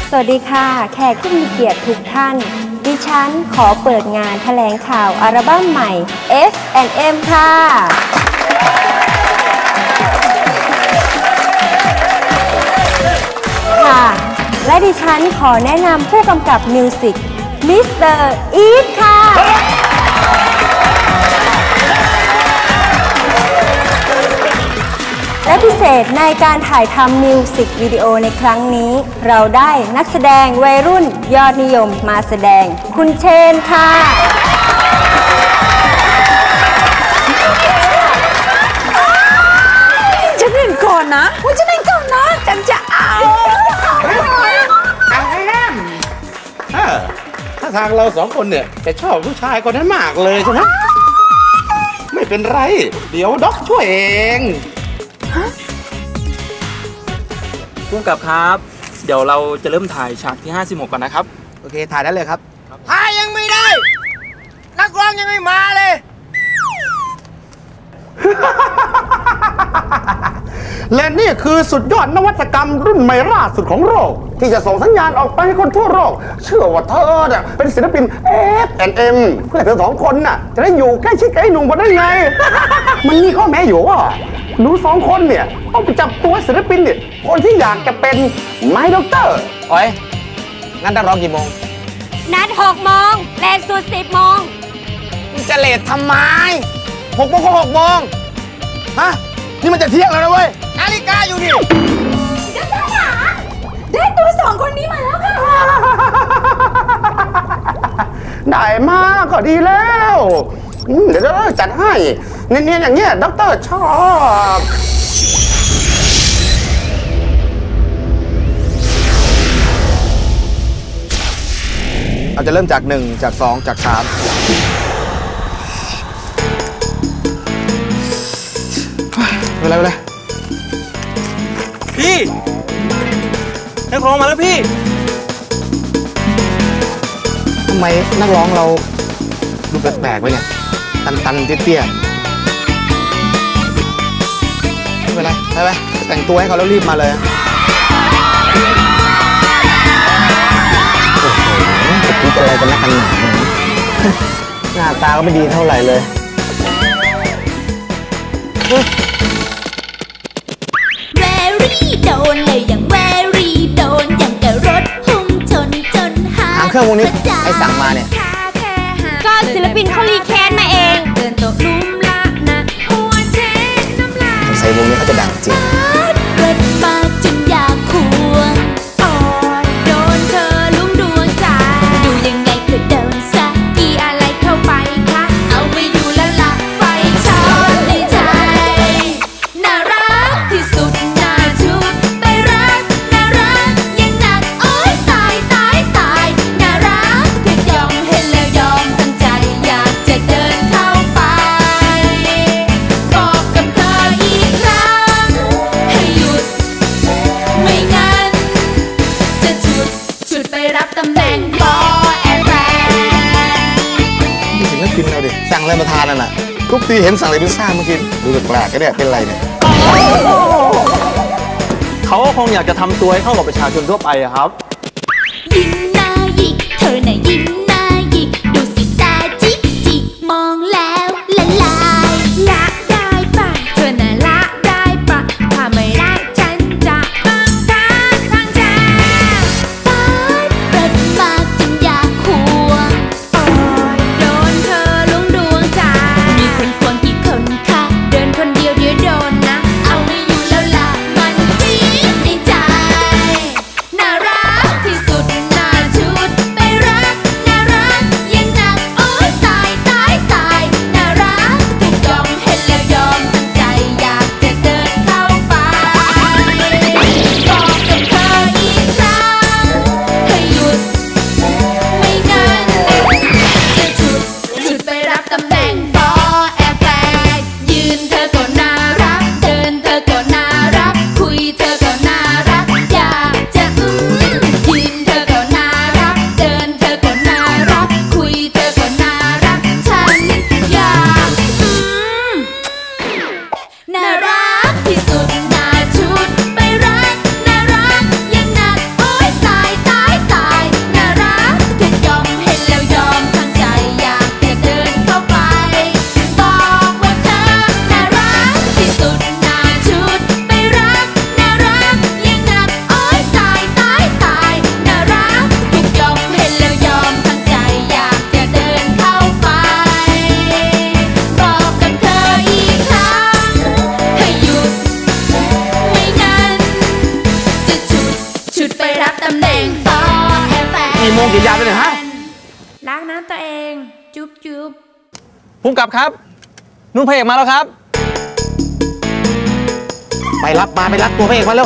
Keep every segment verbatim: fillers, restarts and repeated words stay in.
สวัสดีค่ะแขกผู้มีเกียรติทุกท่านดิฉันขอเปิดงานแถลงข่าวอัลบั้มใหม่ เอส แอนด์ เอ็ม ค่ะค่ะและดิฉันขอแนะนำผู้กำกับมิวสิกมิสเตอร์อีทค่ะและพิเศษในการถ่ายทำมิวสิกวิดีโอในครั้งนี้เราได้นักแสดงวัยรุ่นยอดนิยมมาแสดงคุณเชนค่ะฉันเห็นก่อนนะว่าฉันเห็นก่อนนะฉันจะเอาถ้าทางเราสองคนเนี่ยจะชอบผู้ชายคนนั้นมากเลยใช่ไหมไม่เป็นไรเดี๋ยวด็อกช่วยเองผู้กำกับครับเดี๋ยวเราจะเริ่มถ่ายฉากที่ห้าสิบหกก่อนนะครับโอเคถ่ายได้เลยครับถ่ายยังไม่ได้นักร้องยังไม่มาเลยและนี่คือสุดยอดนวัตกรรมรุ่นใหม่ล่าสุดของโลกที่จะส่งสัญญาณออกไปให้คนทั่วโลกเชื่อว่าเธอเนี่ยเป็นศิลปิน เอส แอนด์ เอ็ม เพื่อเธอสองคนน่ะจะได้อยู่ใกล้ชิดกับไอ้หนุ่มคนนั้นไง มันมีข้อแม้อยู่ว่าหนูสองคนเนี่ยต้องไปจับตัวศิลปินเนี่ยคนที่อยากจะเป็นไมค์ด็อกเตอร์โอ้ยงั้นนักร้องกี่โมงนัดหกโมงเลทสุดสิบโมงจะเลททำไมหกโมงก็หกโมงฮะนี่มันจะเที่ยงแล้วนะเว้ยนาฬิกาอยู่ดิได้ตัวสองคนนี้มาแล้วค่ะได้มาก็ดีแล้วเดี๋ยวเราจัดให้เนียนๆอย่างเงี้ยด็อกเตอร์ชอบเราจะเริ่มจากหนึ่งจากสองจากสามไปเลยไปเลยพี่นักร้องมาแล้วพี่ทำไมนักร้องเราดูแปลกๆไปเนี่ยตันตันเตี้ยๆไม่เป็นไรไปไปแต่งตัวให้เขาแล้วรีบมาเลยโอ้โหจะคิดอะไรกันนักกันหนาหน้าตาก็ไม่ดีเท่าไหร่เลยแวรี่โดนเลยอย่างแวรี่โดนอย่างกับรถพุ่งชนจนหาหางเครื่องวงนี้ไอ้สั่งมาเนี่ยก็ศิลปินเขารีแคนมาเองเดินตกลุ่มละนะหัวเช็ดน้ำลายสงสัยวงนี้เขาจะดังจริงเกิดมาจนอยากควงอ่อนโดนเธอลุ่มดวงใจดูยังไงก็เดินสักกี่อะไรเข้าไปคะเอาไปอยู่แล้วละไฟช็อตในใจน่ารักที่สุดน่าชุดไปรักน่ารักยังหนักโอ๊ยตายตายตายน่ารักที่ยอมเห็นแล้วยอมตั้งใจอยากจะเดินเข้าไปบอกกับเธออีกครั้งให้หยุดไม่งั้นจะฉุดฉุดไปรับตำแหน่งบอแอนแฟนนี่ศิลปินเราดิสั่งอะไรมาทานนั่นน่ะทุกทีเห็นสั่งอะไรพิซซ่าเมื่อกี้ดูแปลกๆก็เนี่ยเป็นไรเนี่ยเขาคงอยากจะทำตัวให้เข้ากับประชาชนทั่วไปอะครับยิ้มหน้าหยิกเธอน่ะยิ้มหน้าหยิกดูสิตาจิกจิกมองแล้วละลายละได้ปะเธอน่ะละได้ปะถ้าไม่รักฉันจะบังคับทางใจตายเปิดมาจนอยากควงอ่อนโดนเธอลุ่มดวงใจมีคนควงกี่คนคะเดินคนเดียวเดี๋ยวโดนนะเอาไม่อยู่แล้วล่ะมันจี๊ดในใจน่ารักที่สุดน่าชุดไปรักน่าำแหน่งต่อแค่แฟนกี่โมงกี่ยามเลยฮะล้างน้ำตัวเองจุ๊บจุ๊บพุ่มกลับครับนุ่นพระเอกมาแล้วครับไปรับมาไปรับตัวพระเอกมาเร็ว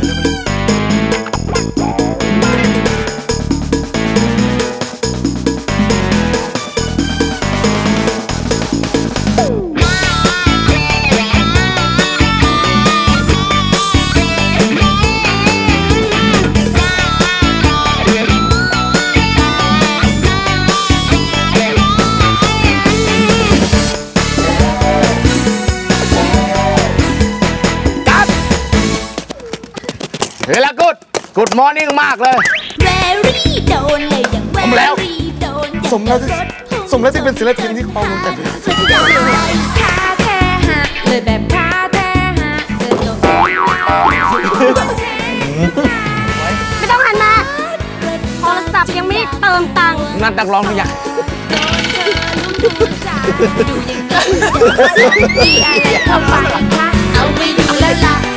เฮ้ยละกุดกุดมอร์นิ่งมากเลยแวรี่โดนเลยอย่างแวผมแล้วรี่โดนสมแล้วที่สมแล้วที่เป็นศิลปินที่คลองแต่ท่าแท้ฮะเลยแบบท่าแท้ฮะเดินลงไม่ต้องหันมาโทรศัพท์ยังไม่เติมตังค์นั่นนักร้องหรือยังดูอย่างนี้ดีอะไรเข้าไปคะเอาไม่อยู่แล้วล่ะ